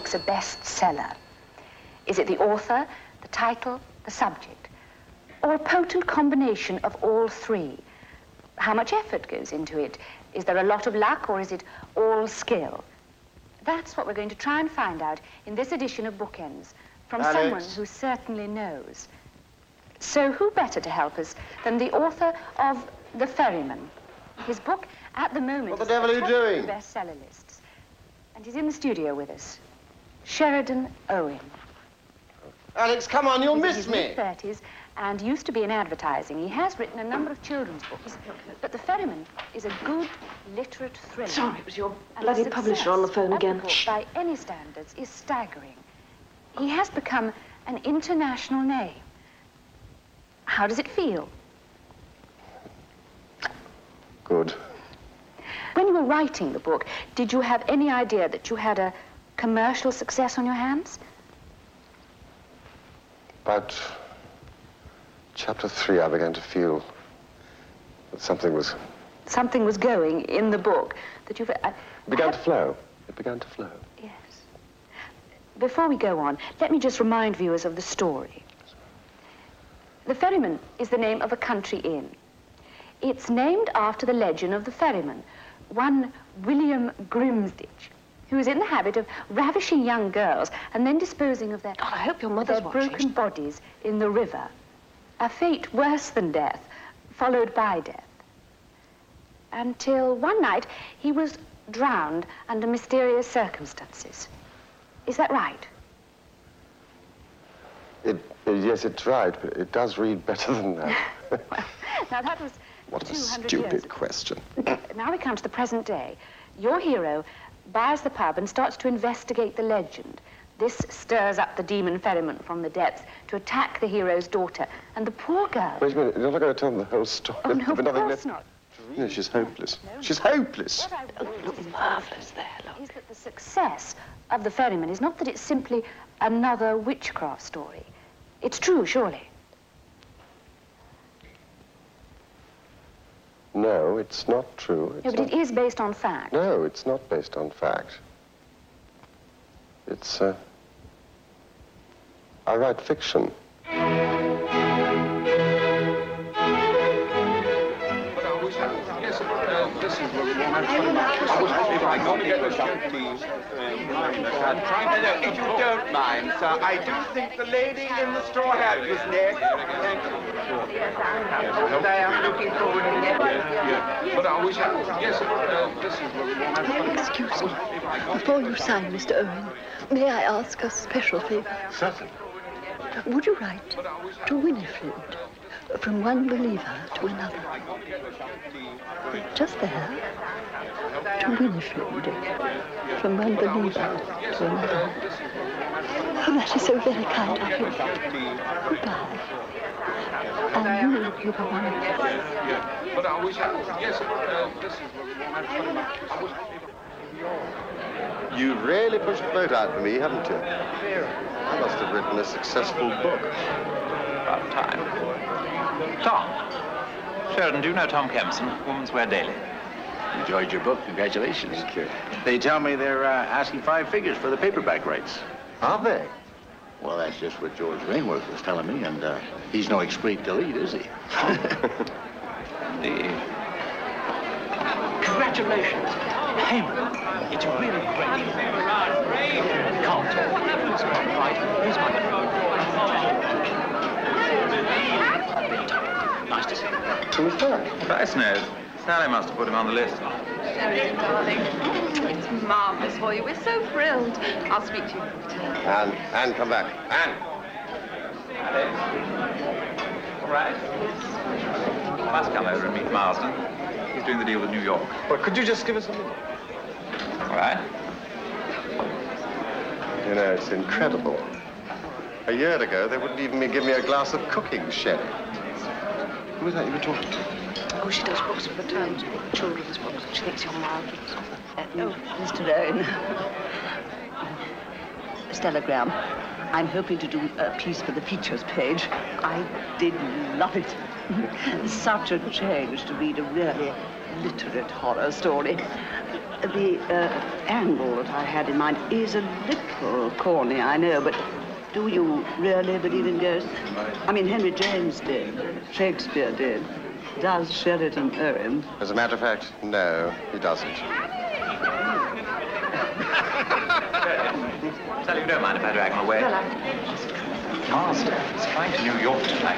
makes a bestseller? Is it the author, the title, the subject, or a potent combination of all three? How much effort goes into it? Is there a lot of luck, or is it all skill? That's what we're going to try and find out in this edition of Bookends from someone who certainly knows. So who better to help us than the author of The Ferryman? His book, at the moment, what the devil are you doing? Bestseller lists. And he's in the studio with us. Sheridan Owen. Alex, come on, you'll miss me. He's in his 30s and used to be in advertising. He has written a number of children's books, but The Ferryman is a good, literate thriller. Sorry, it was your bloody publisher on the phone again. The book, by any standards, is staggering. He has become an international name. How does it feel? Good. When you were writing the book, did you have any idea that you had a commercial success on your hands? About chapter 3, I began to feel that something was... Something was going in the book that you've... It began to flow. It began to flow. Yes. Before we go on, let me just remind viewers of the story. The Ferryman is the name of a country inn. It's named after the legend of the ferryman, one William Grimsditch, who is in the habit of ravishing young girls and then disposing of their, God, I hope your mother's broken bodies in the river. A fate worse than death, followed by death. Until one night, he was drowned under mysterious circumstances. Is that right? Yes, it's right, but it does read better than that. Well, now that was what a 200 stupid years question. Now we come to the present day. Your hero buys the pub and starts to investigate the legend. This stirs up the demon ferryman from the depths to attack the hero's daughter. And the poor girl... Wait a minute, you're not going to tell them the whole story? Oh, no, of course not. No, she's hopeless. She's hopeless. What I Oh, look marvellous there, look. is that the success of the ferryman is not that it's simply another witchcraft story. It's true, surely. No, it's not true. No, but it is based on fact. No, it's not based on fact. It's, I write fiction. I'm going to get the shop, please. If you don't mind, sir, I do think the lady in the straw hat was next. Thank you. I am looking forward to it. But I wish yes, this is Excuse me. Before you sign, Mr. Owen, may I ask a special favor? Certainly. Would you write to Winifred from one believer to another? Just there. To Winifred from one believer to another. Oh, that is so very kind of you. Goodbye. And you have a wonderful. But I wish yes, this is You really pushed the boat out for me, haven't you? I must have written a successful book. About time. Tom. Sheridan, do you know Tom Kempson, Woman's Wear Daily? Enjoyed your book. Congratulations. Thank you. They tell me they're asking 5 figures for the paperback rights. Are they? Well, that's just what George Rainworth was telling me, and he's no express delete, is he? Congratulations. Heyman, it's really great. Can't talk. Right, here's my nice to see you. Who's that? Christ knows. Sally must have put him on the list. Sheridan, darling. It's marvellous for you. We're so thrilled. I'll speak to you. Anne, come back. Anne! Alex? All right. Must come over and meet Marsden. He's doing the deal with New York. Well, could you just give us a minute? All right. You know, it's incredible. A year ago, they wouldn't even give me a glass of cooking sherry. Who was that you were talking to? Oh, she does books for the Times, children's books. She thinks you're marvellous. Oh, Mr. Owen. Stella Graham, I'm hoping to do a piece for the features page. I did love it. Such a change to read a really literate horror story. The angle that I had in mind is a little corny, I know, but do you really believe in ghosts? I mean, Henry James did, Shakespeare did. Does Sheridan Owen? As a matter of fact, no, he doesn't. Sally, you don't mind if I drag him away? Cast. He's flying to New York tonight.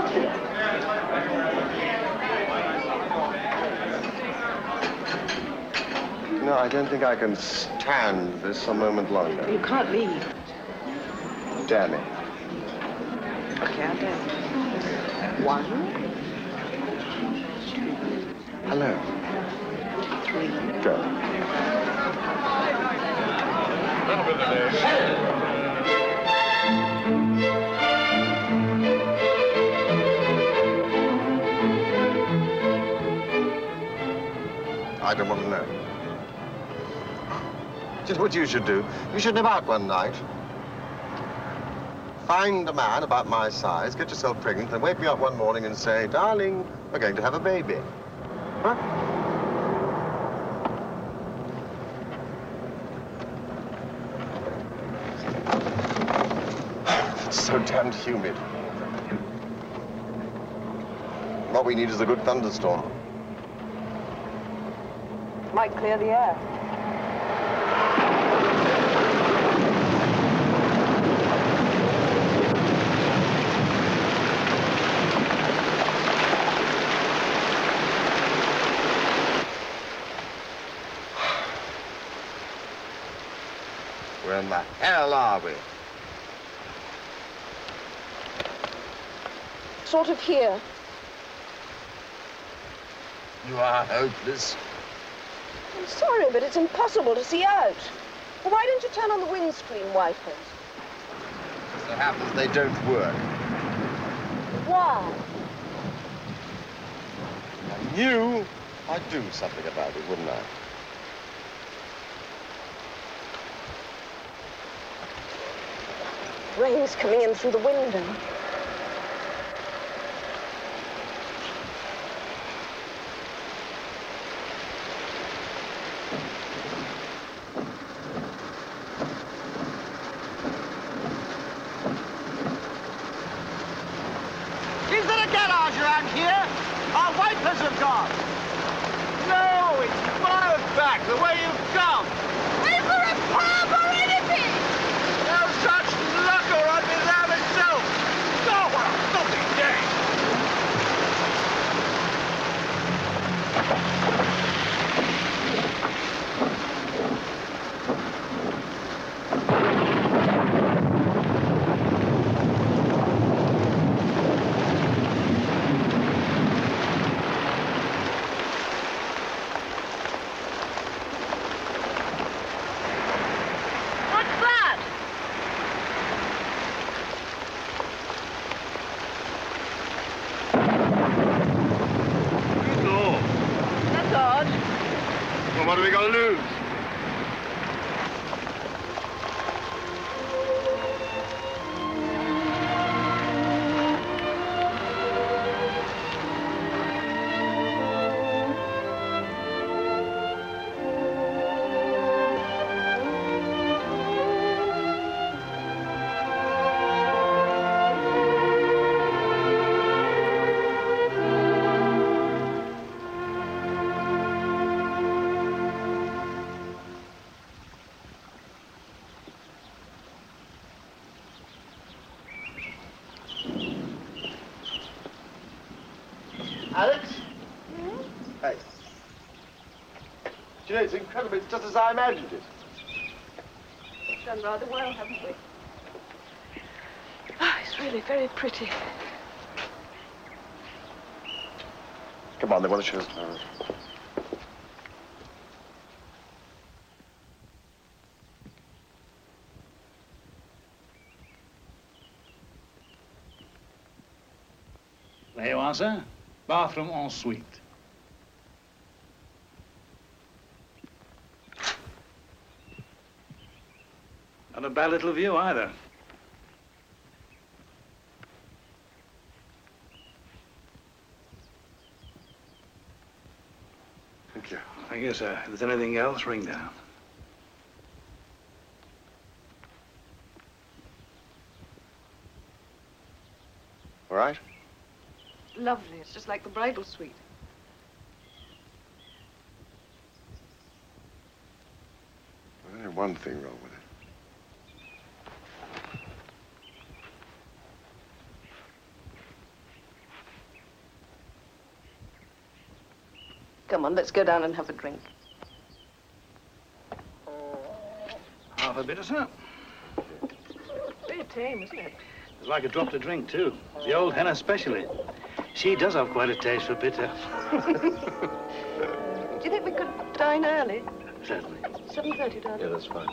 No, I don't think I can stand this a moment longer. You can't leave. Dare me. Okay, I'll dare. 1, 2, Hello. 3. Go. I don't want to know. Just what you should do. You should nip out one night. Find a man about my size, get yourself pregnant, and wake me up one morning and say, darling, we're going to have a baby. Huh? It's so damned humid. What we need is a good thunderstorm. Might clear the air. Where in the hell are we? Sort of here. You are hopeless. I'm sorry, but it's impossible to see out. Well, why don't you turn on the windscreen wipers? As it happens, they don't work. Why? I knew I'd do something about it, wouldn't I? Rain's coming in through the window. Is there a garage around here? Our wipers have gone. No, it's miles back, the way you've come. Is there a pub or anything? No such luck or I'd be there myself. Oh, what a filthy day. What's that? Good Lord. That's odd. Well, what are we going to lose? Alex? Hey. Do you know, it's incredible. It's just as I imagined it. We've done rather well, haven't we? Oh, it's really very pretty. Come on, they want to show us around. There you are, sir. Bathroom en suite. Not a bad little view either. Thank you. Thank Thank you, sir. If there's anything else, ring down. All right? Lovely. It's just like the bridal suite. There's only one thing wrong with it. Come on, let's go down and have a drink. Half a bitter, sir. Very tame, isn't it? It's like a drop to drink, too. The old hen especially. She does have quite a taste for bitter. Do you think we could dine early? Certainly. 7:30, darling. Yeah, that's fine.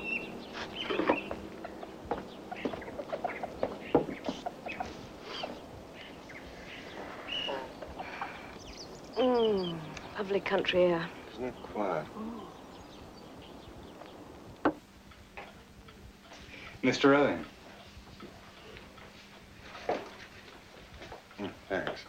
Lovely country air. Isn't it quiet? Mr. Owen. Thanks.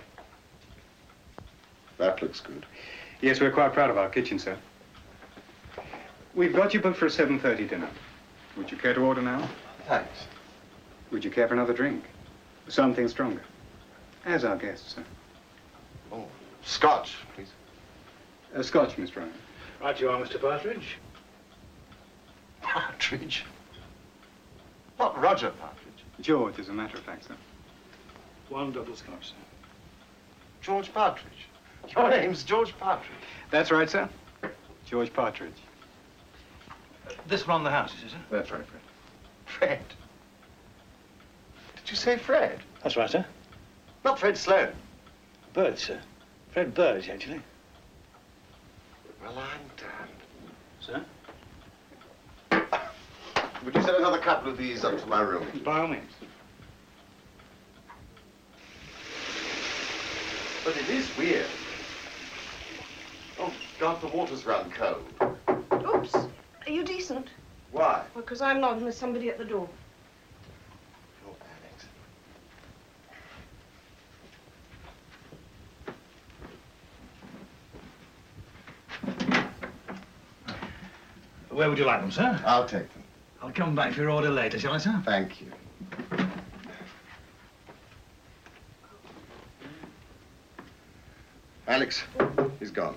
That looks good. Yes, we're quite proud of our kitchen, sir. We've got you booked for a 7:30 dinner. Would you care to order now? Thanks. Would you care for another drink? Something stronger. As our guest, sir. Oh, Scotch, please. A Scotch, Mr. Owen. Right you are, Mr. Partridge. Partridge? Not Roger Partridge. George, as a matter of fact, sir. One double Scotch, sir. George Partridge. Your name's George Partridge. That's right, sir. George Partridge. This from the house, is it? That's right, Fred. Fred? Did you say Fred? That's right, sir. Not Fred Sloan. Bird, sir. Fred Bird, actually. Well, I'm damned. Sir? Would you send another couple of these up to my room? By all means. But it is weird. Oh, God, the water's run cold. Oops. Are you decent? Why? Well, because I'm not and there's somebody at the door. Oh, Alex. Where would you like them, sir? I'll take them. I'll come back for your order later, shall I, sir? Thank you. Alex, he's gone.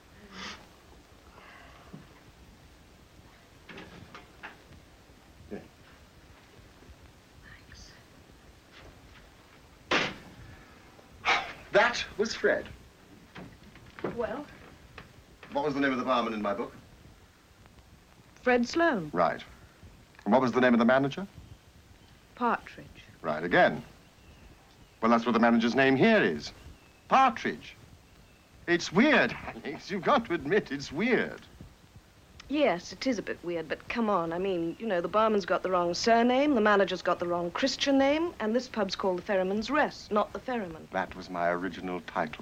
Yeah. Thanks. That was Fred. Well? What was the name of the barman in my book? Fred Sloan. Right. And what was the name of the manager? Partridge. Right again. Well, that's what the manager's name here is. Partridge. It's weird, Alex. You've got to admit it's weird. Yes, it is a bit weird, but come on. I mean, you know, the barman's got the wrong surname, the manager's got the wrong Christian name, and this pub's called the Ferryman's Rest, not the Ferryman. That was my original title.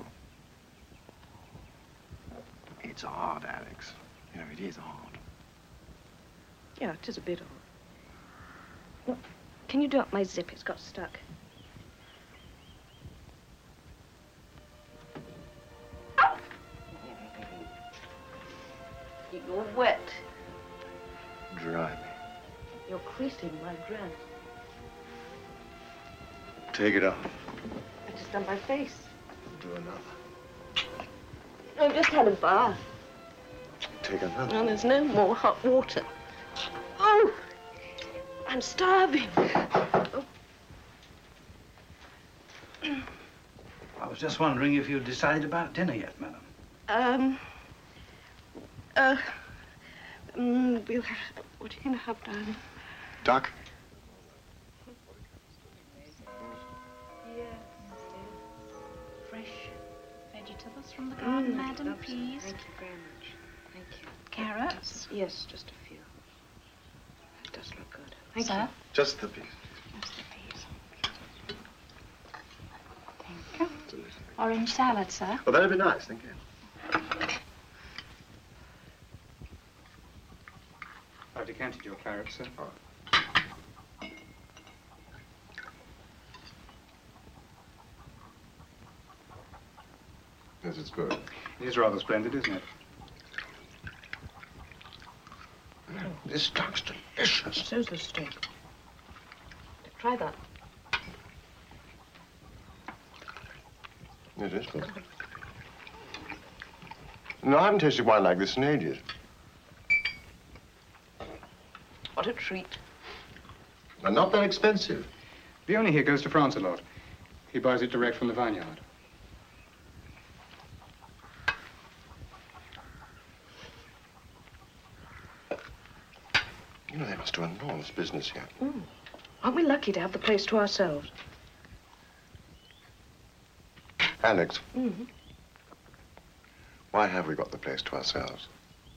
It's odd, Alex. You know, it is odd. Yeah, it is a bit odd. Well, can you do up my zip? It's got stuck. You're wet. Dry me. You're creasing my dress. Take it off. I just done my face. Do another. I've just had a bath. Take another. And there's no more hot water. Oh! I'm starving. Oh. I was just wondering if you'd decided about dinner yet, madam. We'll have... What are you going to have, darling? Duck? Yes. Fresh vegetables from the garden, madam, please. Thank you very much. Thank you. Carrots? Yes, just a few. It does look good. Thank Sir? you. Just the piece. Just the peas. Thank you. Orange salad, sir. Well, that'd be nice, thank you. I've decanted your claret, sir. All right. Yes, it's good. It is rather splendid, isn't it? this duck's delicious. So's the steak. Try that. It is good. No, I haven't tasted wine like this in ages. What a treat. And not that expensive. The owner here goes to France a lot. He buys it direct from the vineyard. You know, they must do enormous business here. Mm. Aren't we lucky to have the place to ourselves? Alex, Mm-hmm. why have we got the place to ourselves?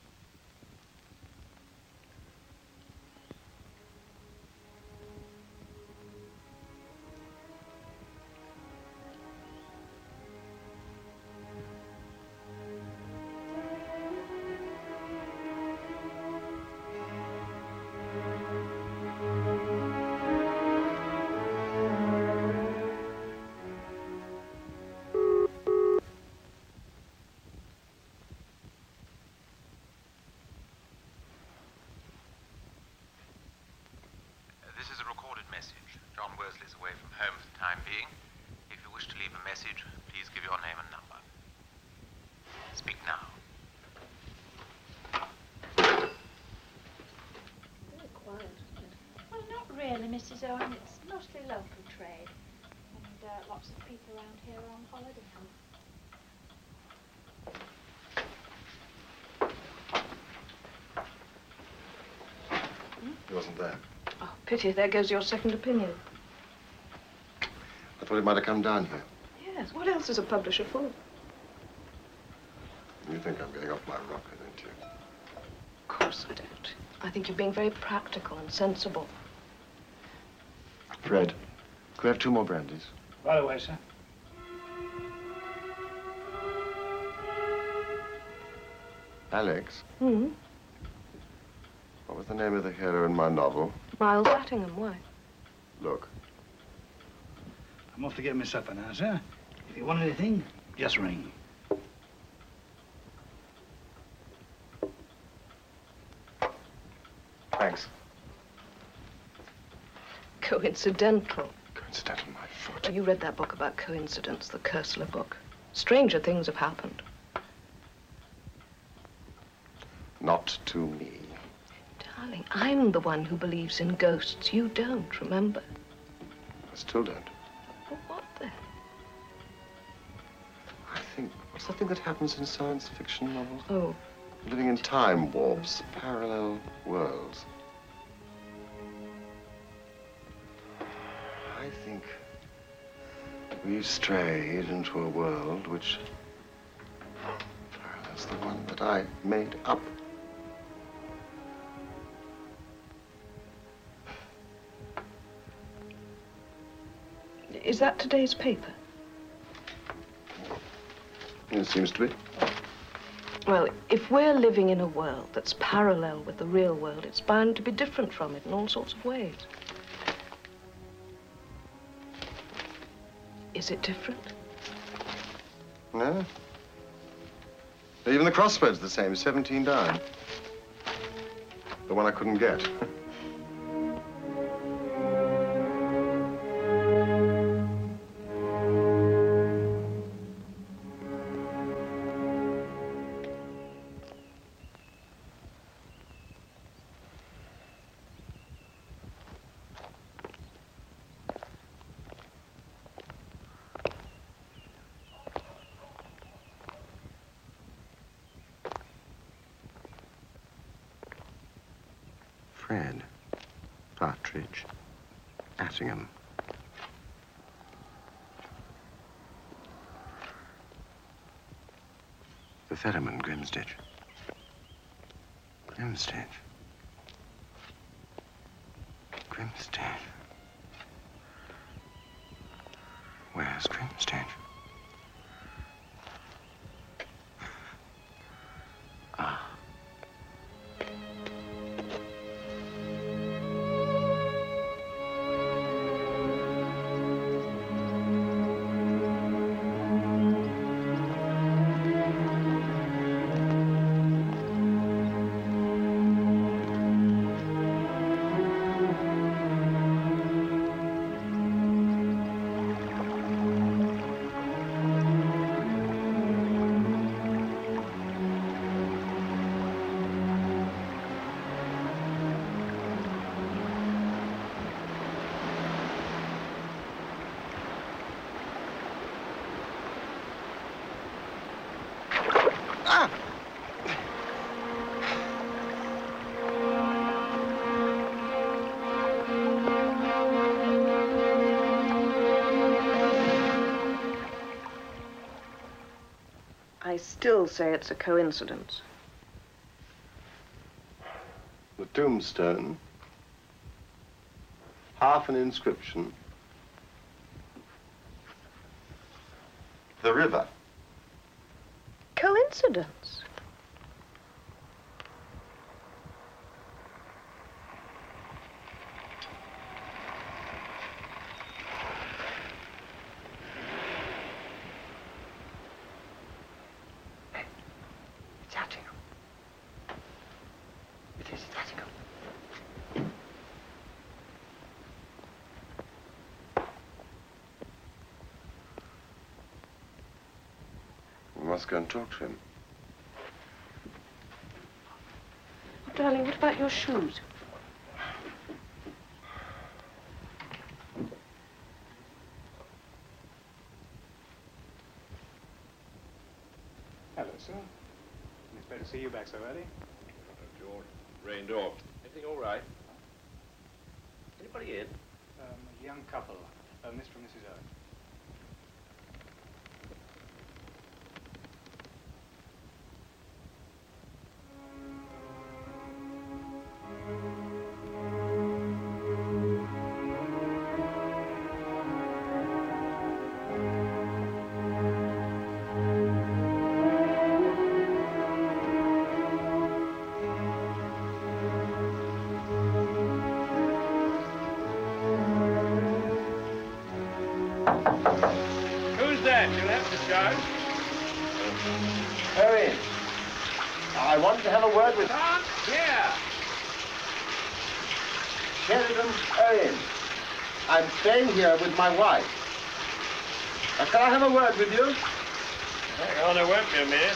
This is a recorded message. John Worsley's away from home for the time being. If you wish to leave a message, please give your name and number. Speak now. Very quiet, isn't it? Well, not really, Mrs. Owen. It's mostly local trade. And lots of people around here are on holiday. He wasn't there. Oh, pity. There goes your second opinion. I thought he might have come down here. Yes. What else is a publisher for? You think I'm getting off my rocker, don't you? Of course I don't. I think you're being very practical and sensible. Fred, could we have 2 more brandies? Right away, sir. Alex, Hmm? what was the name of the hero in my novel? Miles Attingham. Why? Look, I'm off to get my supper now, sir. If you want anything, just ring. thanks. Coincidental. Coincidental, my foot. Oh, you read that book about coincidence, the Kersler book. Stranger things have happened. Not to me. Darling, I'm the one who believes in ghosts. You don't, remember? I still don't. Well, what then? I think, what's the thing that happens in science fiction novels? Oh. Living in time warps, parallel worlds. I think we've strayed into a world which parallels the one that I made up. Is that today's paper? It seems to be. Well, if we're living in a world that's parallel with the real world, it's bound to be different from it in all sorts of ways. Is it different? No. Even the crossword's the same, 17 down. The one I couldn't get. Fred, Partridge, Attingham. The Ferryman, Grimstitch. Grimstitch. Grimstitch. Where's Grimstitch? Ah. still say it's a coincidence. The tombstone, half an inscription, the river. Coincidence? Let's go and talk to him. Oh, darling, what about your shoes? Hello, sir. It's better to see you back so early. Hello, George. Rained off. Everything all right? Anybody in? A young couple, Mr. and Mrs. Owen. Parry, I wanted to have a word with... Yeah. Sheridan Owen. I'm staying here with my wife. Can I have a word with you? Hang on, I won't be a minute.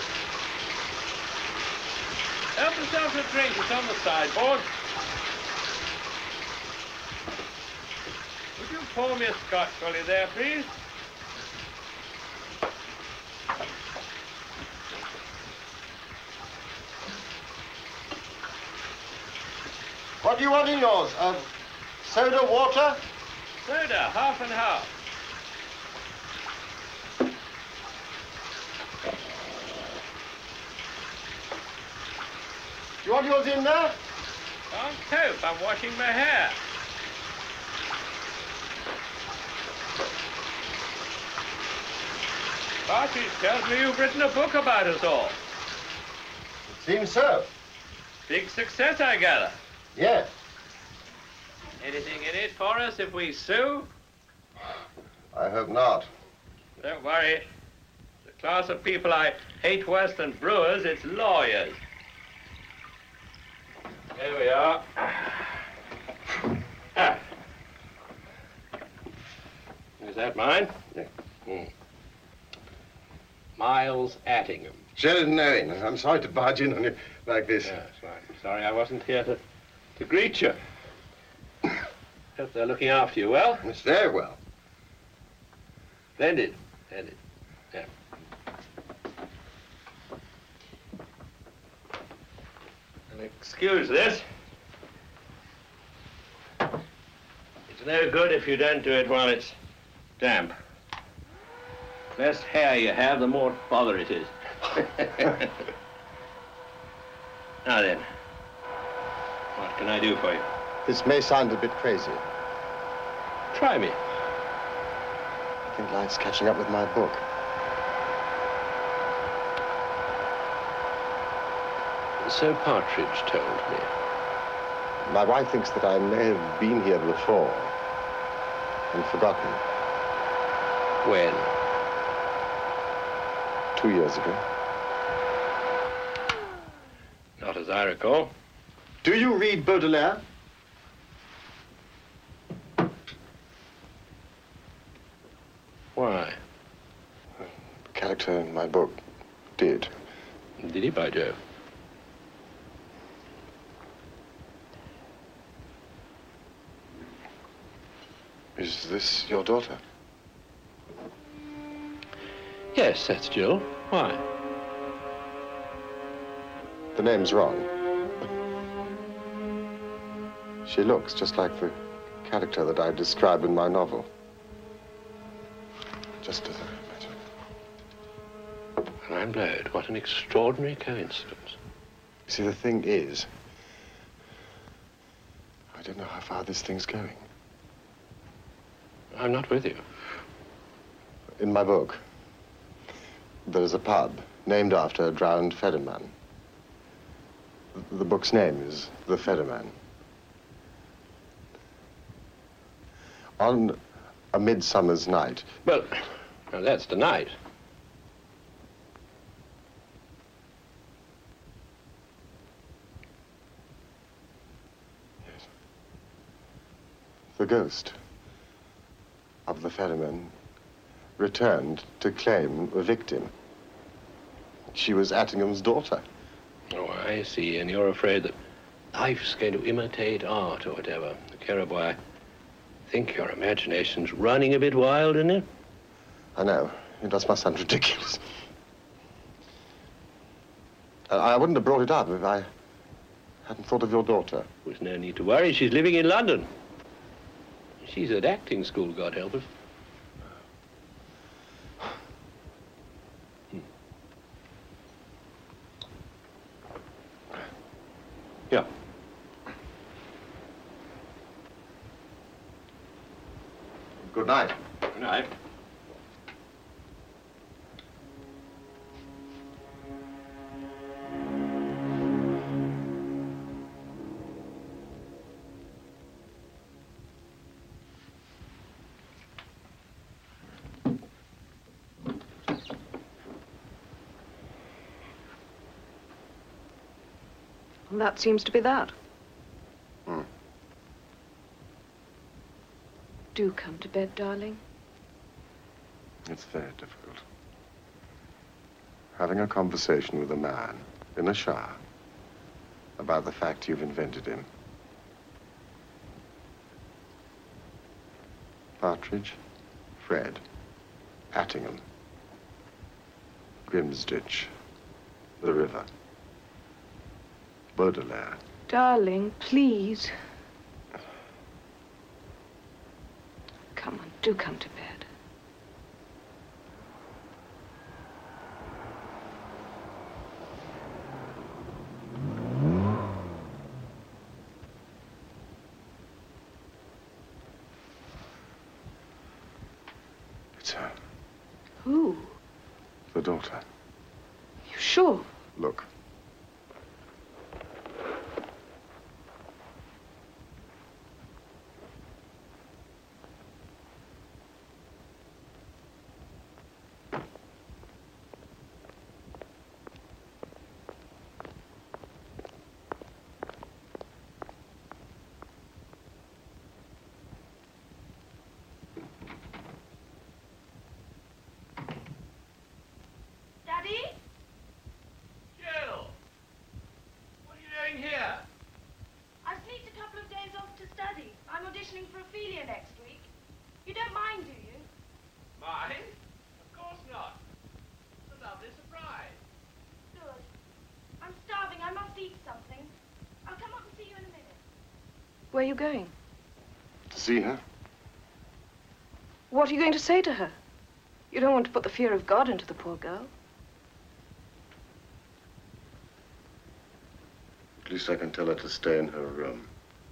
Help yourself a drink. It's on the sideboard. Would you pour me a scotch while you're there, please? What do you want in yours? Soda, water? Soda, half and half. Do you want yours in there? Can't cope. I'm washing my hair. Partridge tells me you've written a book about us all. It seems so. Big success, I gather. Yes. Anything in it for us if we sue? I hope not. Don't worry. The class of people I hate worse than brewers, it's lawyers. Here we are. Ah. Is that mine? Yeah. Miles Attingham. Sheridan Owen, I'm sorry to barge in on you like this. Yeah, that's right. Sorry I wasn't here to greet you. Hope they're looking after you well. It's very well. Splendid. Splendid. Yeah. And excuse this. It's no good if you don't do it while it's damp. The less hair you have, the more bother it is. Now then, what can I do for you? This may sound a bit crazy. Try me. I think life's catching up with my book. So Partridge told me. My wife thinks that I may have been here before and forgotten. When? 2 years ago. Not as I recall. Do you read Baudelaire? Why? The character in my book did. Did he, by Jove? Is this your daughter? Yes, that's Jill. Why? The name's wrong. She looks just like the character that I describe in my novel. Just as I imagine. I'm blowed. What an extraordinary coincidence. See, the thing is, I don't know how far this thing's going. I'm not with you. In my book, there's a pub named after a drowned Ferryman. The book's name is The Ferryman. On a midsummer's night. Well, now that's tonight. Yes. The ghost of the Ferryman returned to claim a victim. She was Attingham's daughter. Oh, I see. And you're afraid that life's going to imitate art or whatever. Caribou, I think your imagination's running a bit wild, isn't it? I know. It does must sound ridiculous. I wouldn't have brought it up if I hadn't thought of your daughter. There's no need to worry. She's living in London. She's at acting school, God help us. Yeah. Good night. Good night. And that seems to be that. Do come to bed, darling. It's very difficult. Having a conversation with a man in a shower about the fact you've invented him. Partridge, Fred, Attingham, Grimsditch, the river, Baudelaire. Darling, please. Come on, do come to bed. It's her. Who? The daughter. You sure? Look. Where are you going? To see her. What are you going to say to her? You don't want to put the fear of God into the poor girl. At least I can tell her to stay in her room.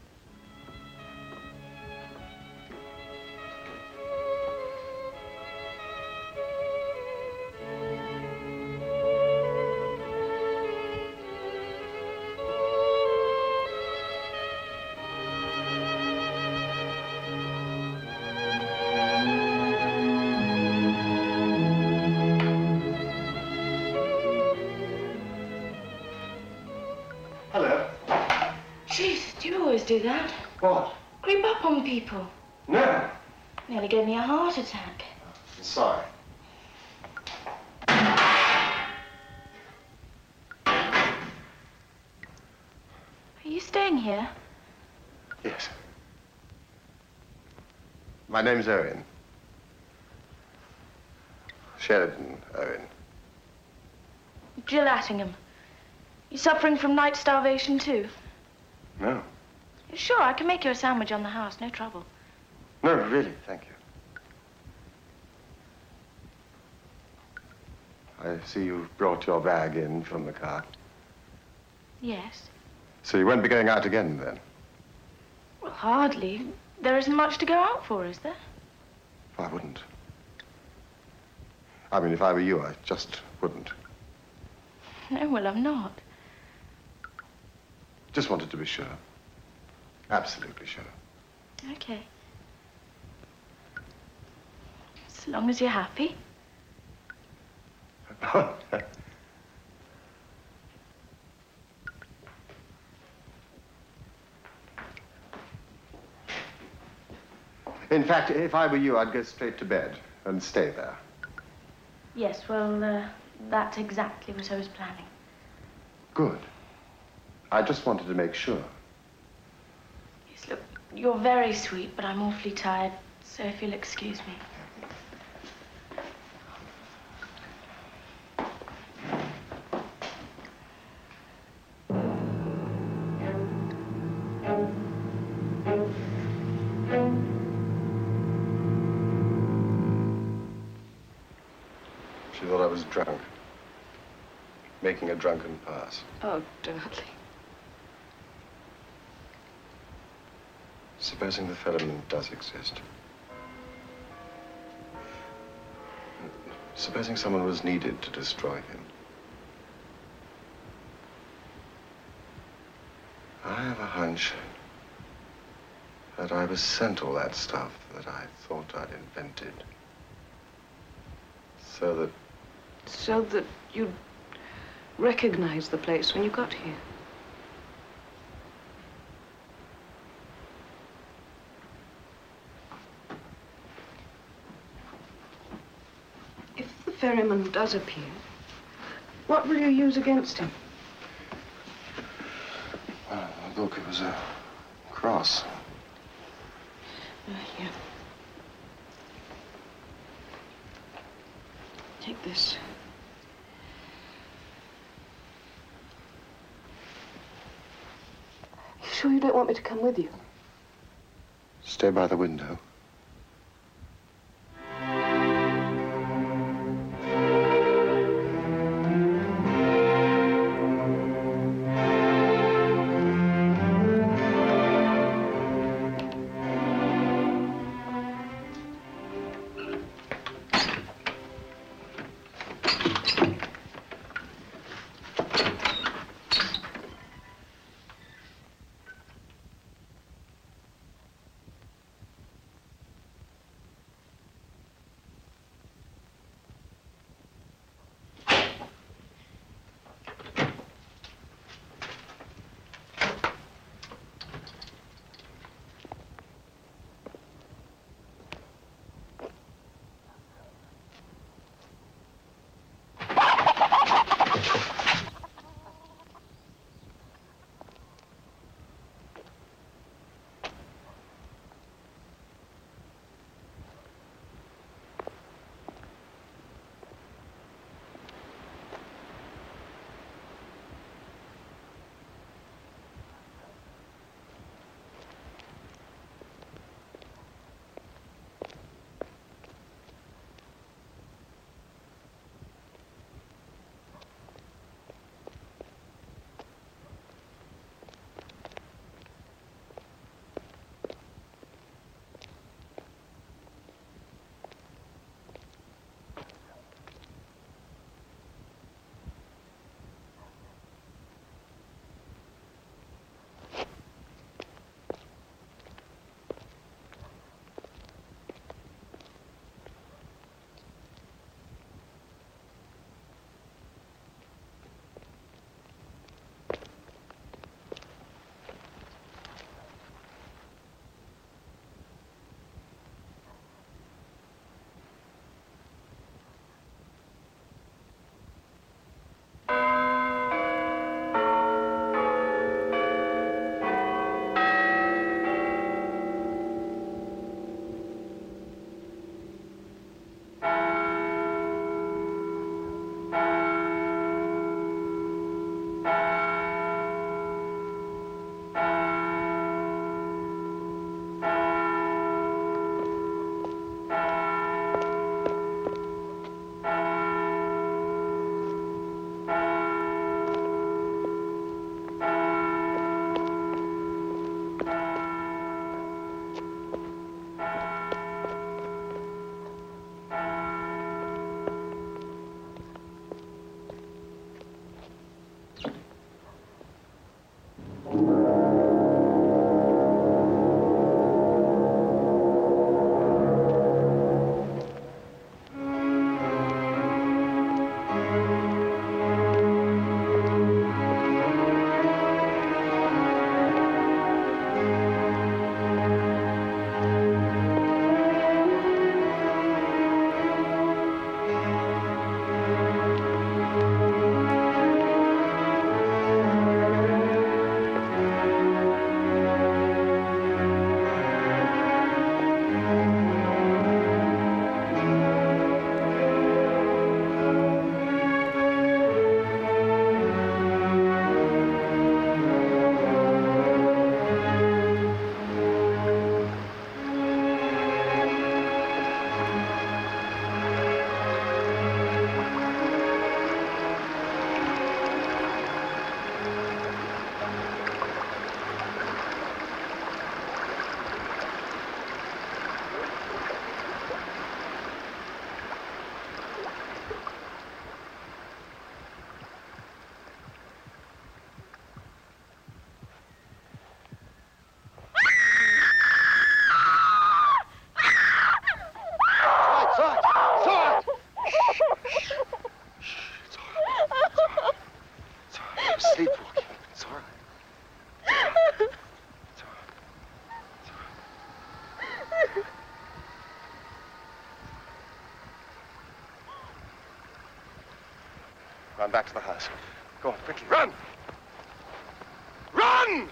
Do that? What? Creep up on people. No. Nearly gave me a heart attack. I'm sorry. Are you staying here? Yes. My name's Owen. Sheridan Owen. Jill Attingham. You suffering from night starvation too? No. Sure, I can make you a sandwich on the house, no trouble. No, really, thank you. I see you've brought your bag in from the car. Yes. So you won't be going out again, then? Well, hardly. There isn't much to go out for, is there? I wouldn't. I mean, if I were you, I just wouldn't. No, well, I'm not. Just wanted to be sure. Absolutely sure. Okay. As long as you're happy. In fact, if I were you, I'd go straight to bed and stay there. Yes, well, that's exactly what I was planning. Good. I just wanted to make sure. Yes, look, you're very sweet, but I'm awfully tired, so if you'll excuse me. She thought I was drunk. Making a drunken pass. Oh, darling. Supposing the Ferryman does exist. Supposing someone was needed to destroy him. I have a hunch that I was sent all that stuff that I thought I'd invented. So that you'd recognize the place when you got here. If the Ferryman does appear, what will you use against him? Well, look, it was a cross. Here. Take this. You sure you don't want me to come with you? Stay by the window. Run back to the house. Go on, quickly, run! Run!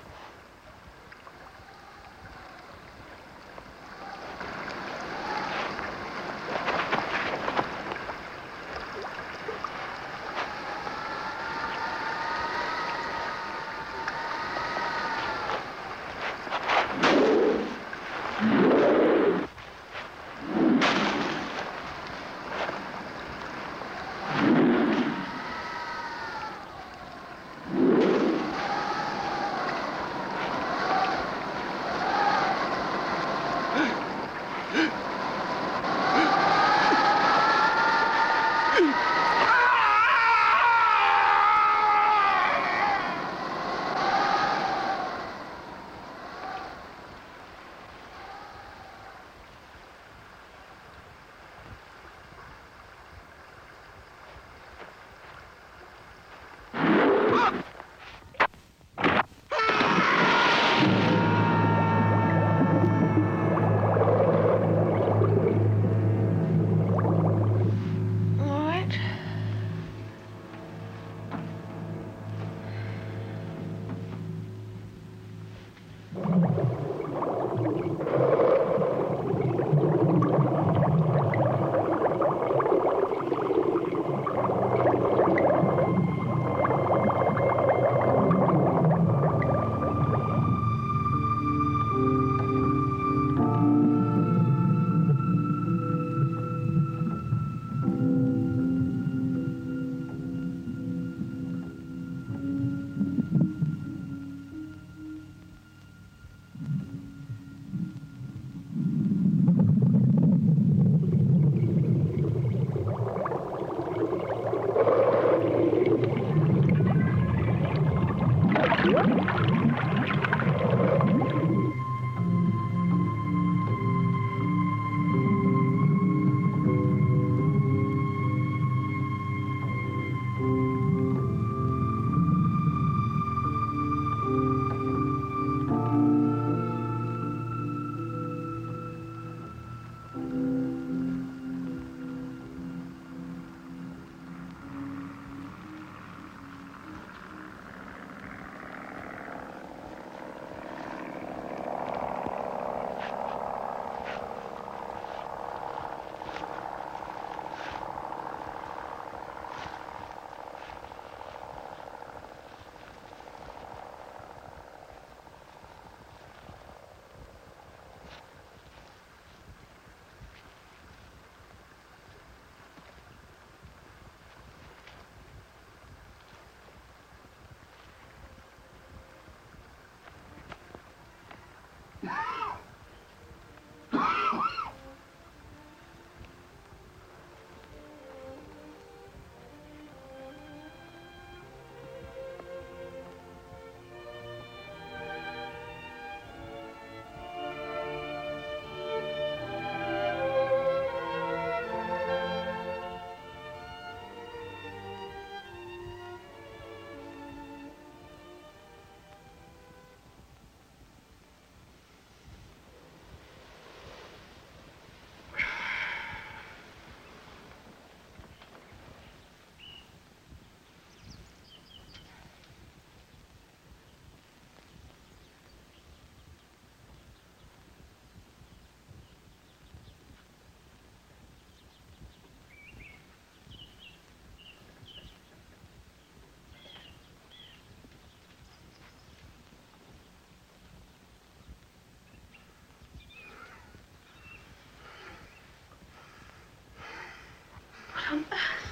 on earth?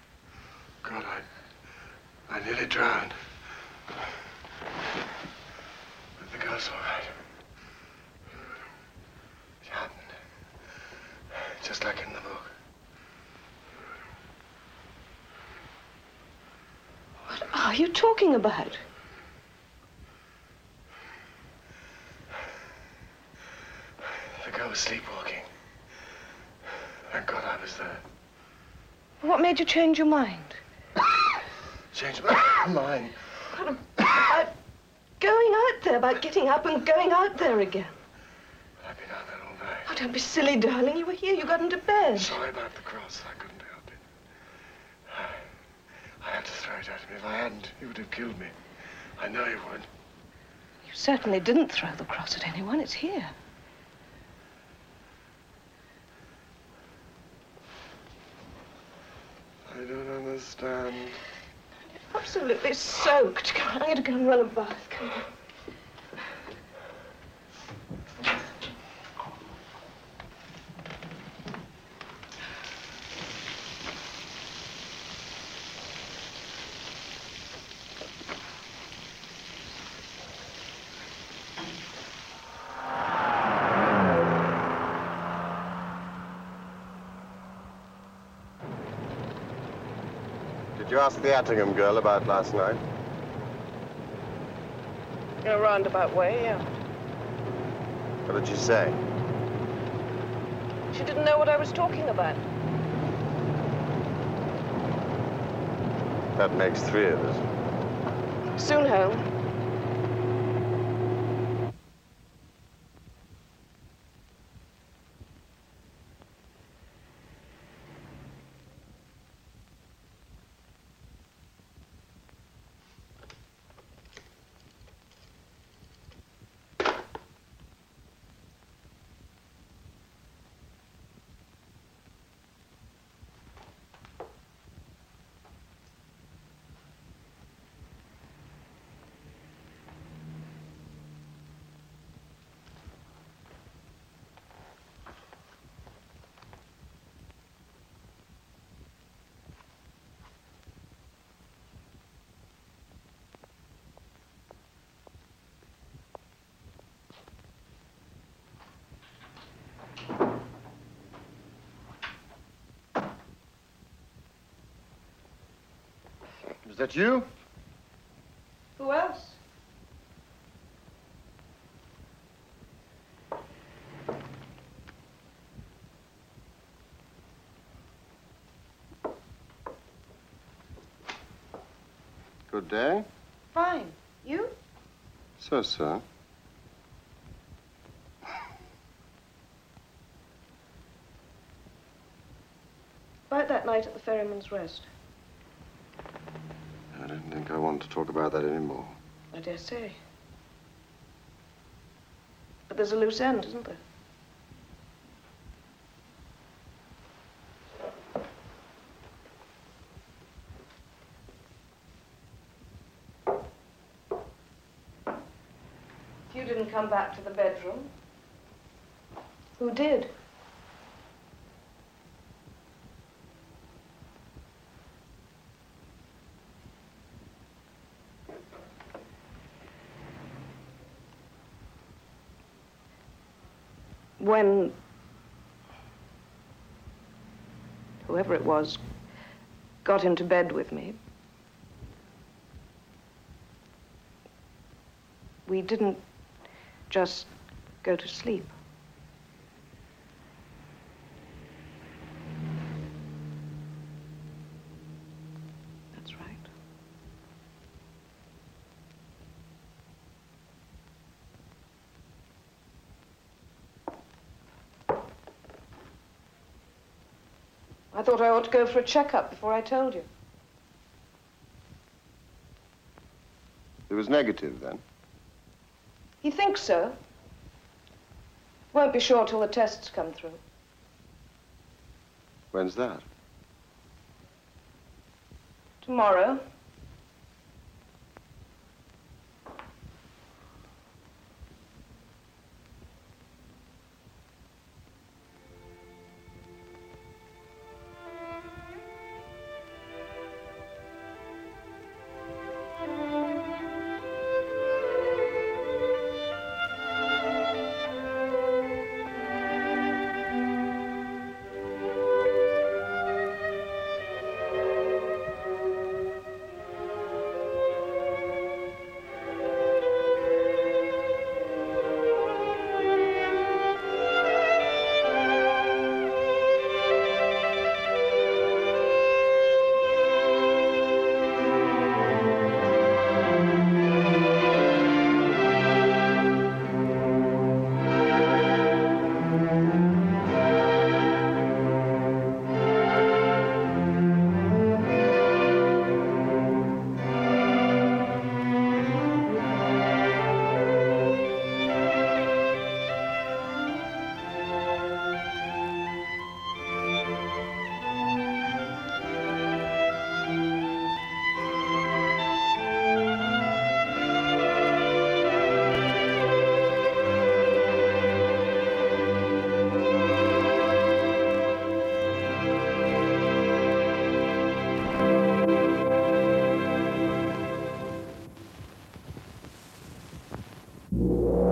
God, I nearly drowned. But the girl's all right. It happened. Just like in the book. What are you talking about? The girl was sleepwalking. Thank God I was there. What made you change your mind? Change my mind? About going out there, about getting up and going out there again. I've been out there all night. Oh, don't be silly, darling. You were here. You got into bed. Sorry about the cross. I couldn't help it. I had to right at him. If I hadn't, he would have killed me. I know he would. You certainly didn't throw the cross at anyone. It's here. I don't understand. Absolutely soaked. Come on, I'm going to go and run a bath. Come on. Did you ask the Attingham girl about last night? In a roundabout way, yeah. What did she say? She didn't know what I was talking about. That makes 3 of us. Soon home. Is that you? Who else? Good day. Fine. You? So. About that night at the Ferryman's Rest. I don't think I want to talk about that anymore. I dare say. But there's a loose end, isn't there? If you didn't come back to the bedroom, who did? When whoever it was got into bed with me, we didn't just go to sleep. That's right. I thought I ought to go for a checkup before I told you. It was negative, then? He thinks so. Won't be sure till the tests come through. When's that? Tomorrow. you.